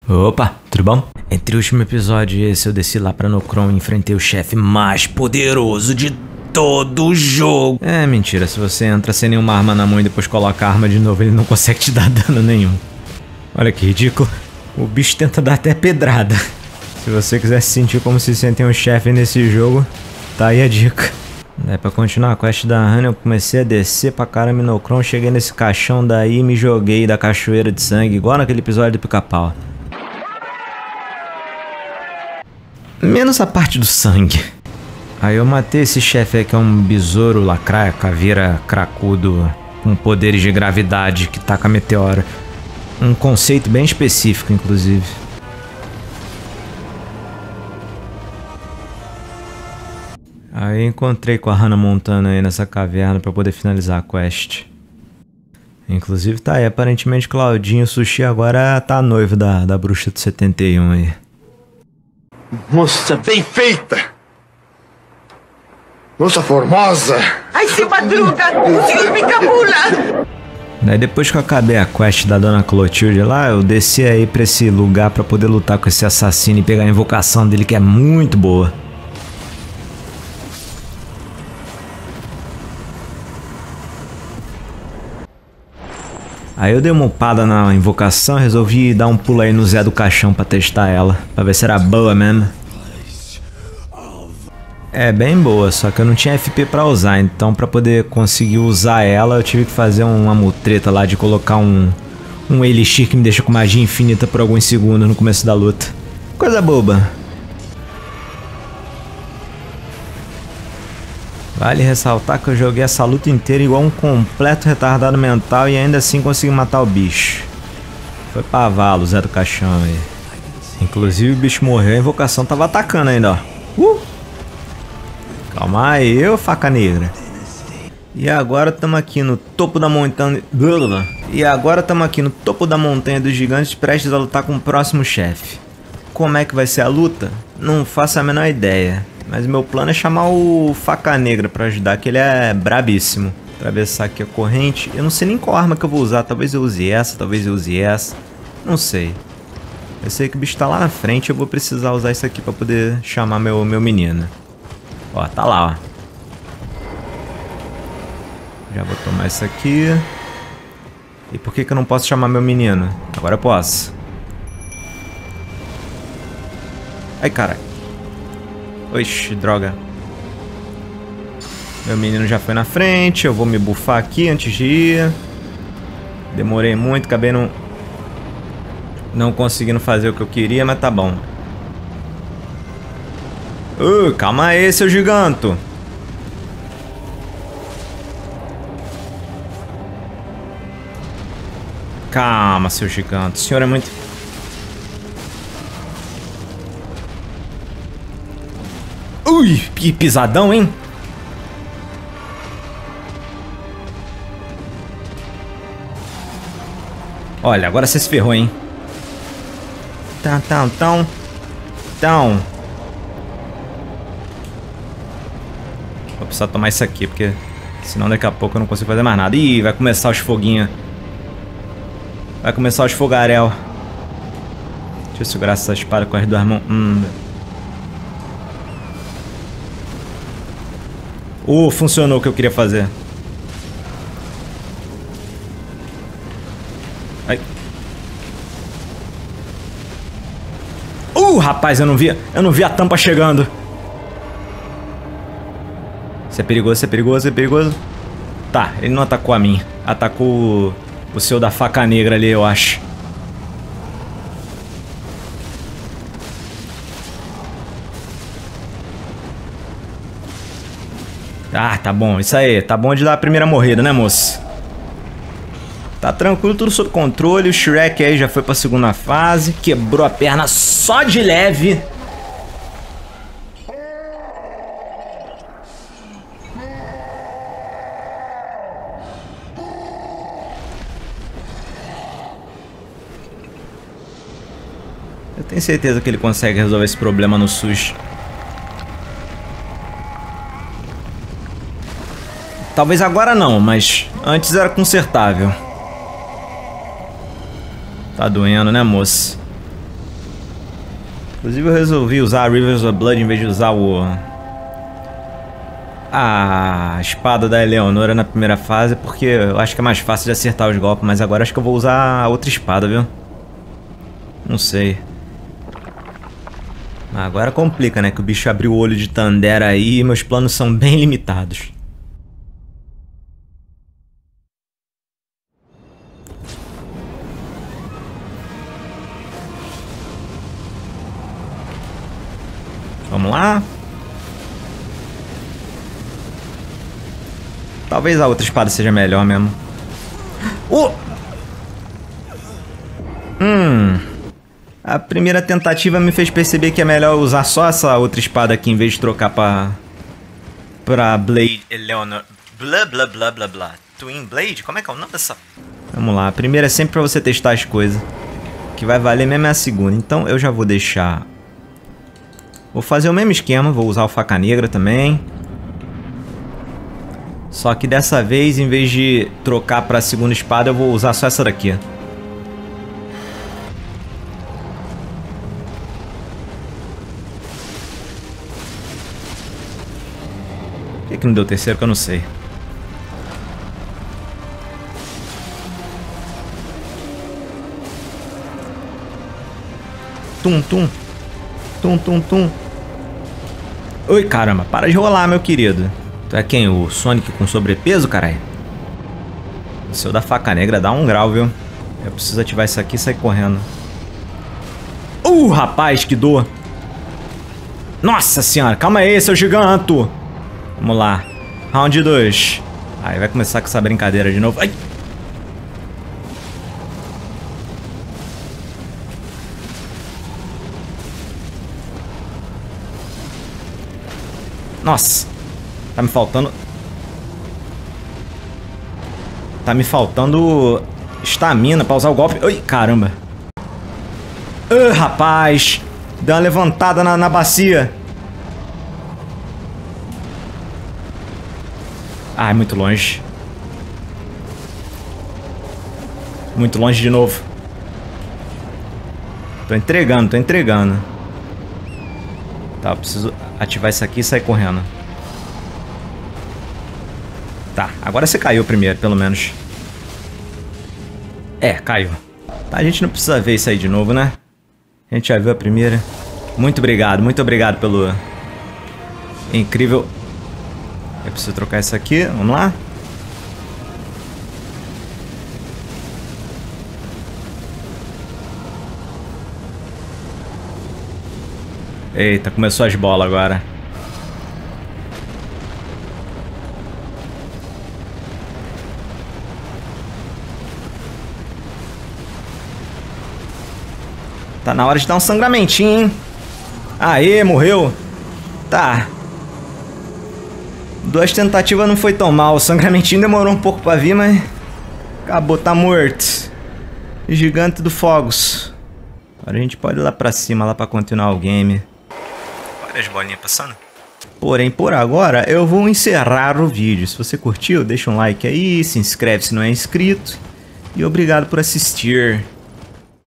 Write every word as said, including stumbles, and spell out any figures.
Opa, tudo bom? Entre o último episódio e esse eu desci lá pra Nokron e enfrentei o chefe mais poderoso de todo o jogo. É mentira, se você entra sem nenhuma arma na mão e depois coloca a arma de novo, ele não consegue te dar dano nenhum. Olha que ridículo. O bicho tenta dar até pedrada. Se você quiser se sentir como se sente um chefe nesse jogo, tá aí a dica. Daí pra continuar a quest da Hannah, eu comecei a descer pra caramba no Nokron, cheguei nesse caixão daí e me joguei da cachoeira de sangue, igual naquele episódio do Pica-Pau. Menos a parte do sangue. Aí eu matei esse chefe aí que é um besouro lacraia, caveira cracudo com poderes de gravidade que taca meteoro. Um conceito bem específico, inclusive. Aí encontrei com a Hannah Montana aí nessa caverna pra poder finalizar a quest. Inclusive tá aí, aparentemente Claudinho Sushi agora tá noivo da, da bruxa do setenta e um aí. Moça bem feita! Moça formosa! Ai, se madruga! O senhor me cabula! Daí depois que eu acabei a quest da Dona Clotilde lá, eu desci aí pra esse lugar pra poder lutar com esse assassino e pegar a invocação dele, que é muito boa. Aí eu dei uma upada na invocação, resolvi dar um pulo aí no Zé do Caixão pra testar ela, pra ver se era boa mesmo. É bem boa, só que eu não tinha F P pra usar, então pra poder conseguir usar ela eu tive que fazer uma mutreta lá de colocar um, um elixir que me deixa com magia infinita por alguns segundos no começo da luta. Coisa boba. Vale ressaltar que eu joguei essa luta inteira igual um completo retardado mental e ainda assim consegui matar o bicho. Foi pavalo, Zé do Caixão aí. Inclusive o bicho morreu, a invocação tava atacando ainda, ó. Uh! Calma aí, ô faca negra. E agora estamos aqui no topo da montanha... E agora estamos aqui no topo da montanha dos gigantes, prestes a lutar com o próximo chefe. Como é que vai ser a luta? Não faço a menor ideia. Mas meu plano é chamar o Faca Negra pra ajudar, que ele é brabíssimo. Atravessar aqui a corrente. Eu não sei nem qual arma que eu vou usar. Talvez eu use essa, talvez eu use essa. Não sei. Eu sei que o bicho tá lá na frente. Eu vou precisar usar isso aqui pra poder chamar meu, meu menino. Ó, tá lá, ó. Já vou tomar isso aqui. E por que que eu não posso chamar meu menino? Agora eu posso. Ai, caralho. Oxi, droga. Meu menino já foi na frente. Eu vou me buffar aqui antes de ir. Demorei muito, acabei não... Não conseguindo fazer o que eu queria, mas tá bom. Uh, calma aí, seu giganto. Calma, seu giganto. O senhor é muito... Ui, que pisadão, hein? Olha, agora você se ferrou, hein? Tão, tão, tão. Tão. Vou precisar tomar isso aqui, porque senão daqui a pouco eu não consigo fazer mais nada. Ih, vai começar os foguinhos. Vai começar os fogarel. Deixa eu segurar essa espada com as duas mãos. Hum... Uh, funcionou o que eu queria fazer. Ai. Uh, rapaz, eu não vi, eu não vi a tampa chegando. Isso é perigoso, isso é perigoso, isso é perigoso. Tá, ele não atacou a mim. Atacou o, o seu da faca negra ali, eu acho. Ah, tá bom, isso aí, tá bom de dar a primeira morrida, né, moço? Tá tranquilo, tudo sob controle. O Shrek aí já foi pra segunda fase. Quebrou a perna só de leve. Eu tenho certeza que ele consegue resolver esse problema no sushi. Talvez agora não, mas antes era consertável. Tá doendo, né, moça? Inclusive eu resolvi usar a Rivers of Blood em vez de usar o... a espada da Eleonora na primeira fase, porque eu acho que é mais fácil de acertar os golpes, mas agora acho que eu vou usar a outra espada, viu? Não sei. Agora complica, né? Que o bicho abriu o olho de Tandera aí e meus planos são bem limitados. Vamos lá. Talvez a outra espada seja melhor mesmo. Uh! Hum. A primeira tentativa me fez perceber que é melhor usar só essa outra espada aqui em vez de trocar pra... pra Blade Eleanor... Blá, blá, blá, blá, blá. Twin Blade? Como é que é o nome dessa... Vamos lá. A primeira é sempre pra você testar as coisas. O que vai valer mesmo é a segunda. Então eu já vou deixar... Vou fazer o mesmo esquema. Vou usar o faca negra também. Só que dessa vez, em vez de trocar pra segunda espada, eu vou usar só essa daqui. Por que que não deu terceiro que eu não sei? Tum, tum. Tum, tum, tum. Oi, caramba. Para de rolar, meu querido. Tu é quem? O Sonic com sobrepeso, caralho? O seu da faca negra dá um grau, viu? Eu preciso ativar isso aqui e sair correndo. Uh, rapaz, que dor. Nossa senhora, calma aí, seu giganto. Vamos lá. Round dois. Aí vai começar com essa brincadeira de novo. Ai. Nossa. Tá me faltando... Tá me faltando... estamina pra usar o golpe. Ai, caramba. Ah, rapaz. Deu uma levantada na, na bacia. Ah, é muito longe. Muito longe de novo. Tô entregando, tô entregando. Tá, eu preciso ativar isso aqui e sair correndo. Tá, agora você caiu primeiro, pelo menos. É, caiu. Tá, a gente não precisa ver isso aí de novo, né? A gente já viu a primeira. Muito obrigado, muito obrigado pelo... incrível... Eu preciso trocar isso aqui, vamos lá. Eita, começou as bolas agora. Tá na hora de dar um sangramentinho, hein? Aê, morreu. Tá. Duas tentativas não foi tão mal. O sangramentinho demorou um pouco pra vir, mas... acabou, tá morto. Gigante do Fogos. Agora a gente pode ir lá pra cima, lá pra continuar o game. Olha as bolinhas passando. Porém, por agora, eu vou encerrar o vídeo. Se você curtiu, deixa um like aí, se inscreve se não é inscrito. E obrigado por assistir.